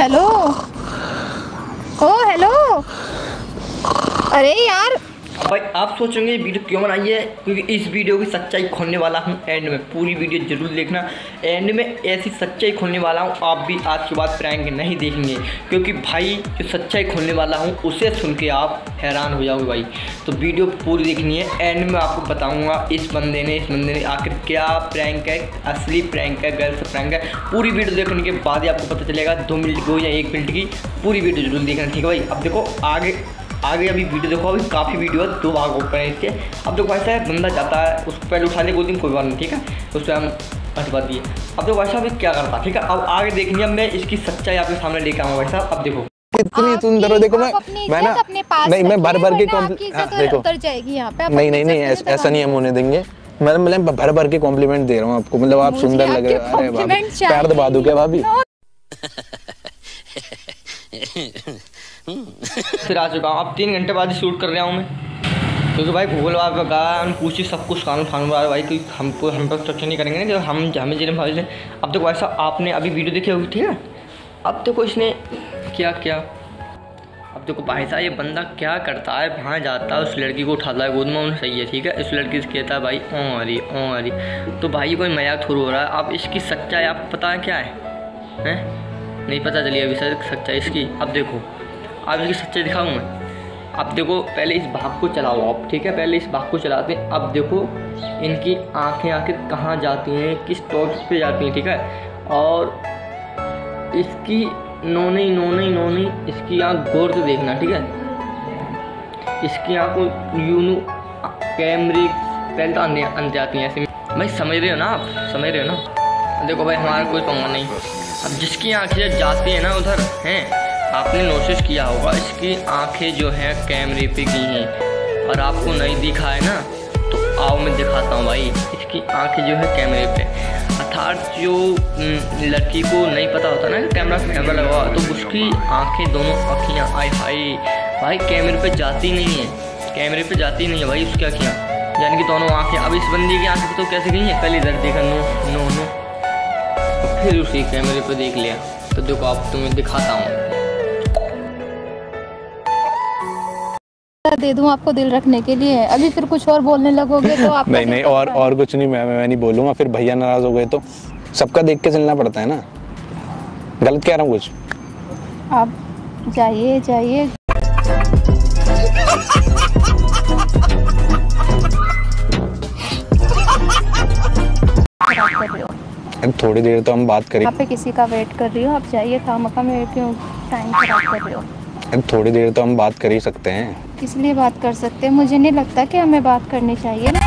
Hello. ओ hello. अरे यार भाई आप सोचेंगे वीडियो क्यों बनाई है, क्योंकि इस वीडियो की सच्चाई खोलने वाला हूँ एंड में। पूरी वीडियो जरूर देखना, एंड में ऐसी सच्चाई खोलने वाला हूँ। आप भी आज के बाद प्रैंक नहीं देखेंगे, क्योंकि भाई जो सच्चाई खोलने वाला हूँ उसे सुन के आप हैरान हो जाओगे भाई। तो वीडियो पूरी देखनी है, एंड में आपको बताऊँगा इस बंदे ने आखिर क्या प्रैंक है, असली प्रैंक है, गर्ल्स प्रैंक है। पूरी वीडियो देखने के बाद ही आपको पता चलेगा। 2 मिनट की हो या 1 मिनट की, पूरी वीडियो जरूर देखना, ठीक है भाई। अब देखो आगे अभी वीडियो देखो, अभी काफ़ी वीडियो है, 2 भाग ऊपर है इसके। अब देखो ऐसा है, बंदा जाता है, उसको पहले उठा ले, कोई दिन कोई बात नहीं, ठीक है, उस पर हम हटवा दिए। अब देखो भाई साहब क्या करता, ठीक है। अब आगे देखनी है, मैं इसकी सच्चाई आपके सामने लेके आऊँगा भाई साहब। अब देखो कितनी सुंदर हो, देखो मैं ना नहीं, मैं भर भर के देखो उतर जाएगी यहाँ पे। नहीं ऐसा नहीं हम होने देंगे। मतलब भर भर के कॉम्प्लीमेंट दे रहा हूँ आपको, मतलब आप सुंदर लग रहे हो। अरे भाभी प्यार दबा दूं क्या भाभी? फिर आ चुका हूँ, अब 3 घंटे बाद ही शूट कर रहा हूँ मैं, क्योंकि भाई गूगल वाला का गान पूछी सब कुछ कानून वाला भाई, क्योंकि हम पर स्ट्रक्चर नहीं करेंगे ना, हमें जिले भाई से। अब देखो ऐसा आपने अभी वीडियो देखी होगी, ठीक है। अब देखो इसने क्या अब देखो भाई साहब ये बंदा क्या करता है, वहाँ जाता है, उस लड़की को उठाता है गोद में, उन्हें सही है, ठीक है। इस लड़की से कहता है भाई ओ अरी। तो भाई कोई मजाक थोड़ा हो रहा है। अब इसकी सच्चाई आपको पता है क्या है? नहीं पता चली अभी सर सच्चाई इसकी। अब देखो अब इसकी सच्चाई दिखाऊँ मैं। अब देखो पहले इस भाग को चलाओ आप, ठीक है, पहले इस भाग को चलाते हैं। अब देखो इनकी आंखें आखिर कहाँ जाती हैं, किस टॉप पे जाती हैं, ठीक है। और इसकी नोनी इसकी आँख गौर से देखना, ठीक है। इसकी आँख यूनू कैमरे पहले तो अंधे आती हैं ऐसे, भाई समझ रहे हो ना, आप समझ रहे हो ना। देखो भाई हमारा कोई पंगा नहीं। अब जिसकी आँखें जाती हैं ना उधर हैं, आपने नोटिस किया होगा इसकी आंखें जो हैं कैमरे पे की हैं, और आपको नहीं दिखा है ना, तो आओ मैं दिखाता हूँ भाई। इसकी आंखें जो है कैमरे पे, अर्थात जो लड़की को नहीं पता होता ना कैमरा लगा हुआ, तो उसकी आंखें दोनों आँखियाँ आय हाय भाई कैमरे पे जाती नहीं है, भाई उसकी आँखियाँ, यानी कि दोनों आँखें। अब इस बंदी की आँखें तो कैसे गई हैं, पहले इधर देखा नो, तो फिर उसी कैमरे पे देख लिया। तो देखो आप तुम्हें दिखाता हूँ, दे दूं आपको दिल रखने के लिए। अभी फिर कुछ और बोलने लगोगे तो आप नहीं और कुछ नहीं, मैं नहीं बोलूँगा, फिर भैया नाराज हो गए तो। सबका देख के चलना पड़ता है ना, गलत कह रहा हूँ कुछ? आप जाइए थोड़ी देर तो हम बात करें, यहाँ पे किसी का वेट कर रही हो, आप जाइए, खामखा में क्यों टाइम खराब कर रहे हो? थोड़ी देर तो हम बात कर ही सकते हैं। किस लिए बात कर सकते हैं? मुझे नहीं लगता कि हमें बात करनी चाहिए ना।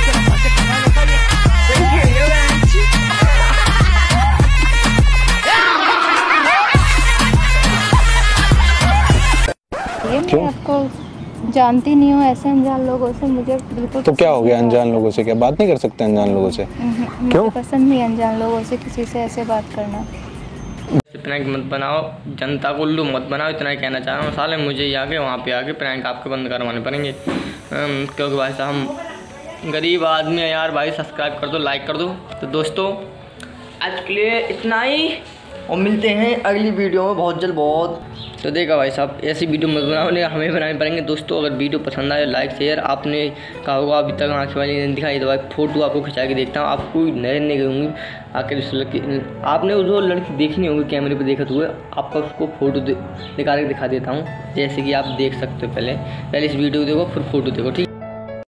ये मैं आपको जानती नहीं हूँ, ऐसे अनजान लोगों से मुझे बिल्कुल। तो क्या हो गया, अनजान लोगों से क्या बात नहीं कर सकते? अनजान लोगों से क्यों? पसंद नहीं अनजान लोगों से किसी से ऐसे बात करना। प्रैंक मत बनाओ, जनता को उल्लू मत बनाओ, इतना ही कहना चाह रहा हूँ। साले मुझे ही आके वहाँ पे आके प्रैंक आपके बंद करवाने पड़ेंगे, क्योंकि भाई साहब हम गरीब आदमी है यार। भाई सब्सक्राइब कर दो, लाइक कर दो। तो दोस्तों आज के लिए इतना ही, और मिलते हैं अगली वीडियो में बहुत जल्द बहुत। तो देखा भाई साहब ऐसी वीडियो मत बनाओ, हमें बनाने पड़ेंगे। दोस्तों अगर वीडियो पसंद आए लाइक शेयर। आपने कहा होगा अभी तक आँखें वाली नहीं दिखाई, तो भाई फोटो आपको खिंचा के देखता हूँ, आपको नजर नहीं गऊँगी। आखिर उस लड़की आपने जो लड़की देखनी होगी कैमरे पे देखते हुए, आपका उसको फोटो निकाल के दिखा देता हूँ, जैसे कि आप देख सकते हो। पहले इस वीडियो को देखो, फिर फोटो देखो, ठीक।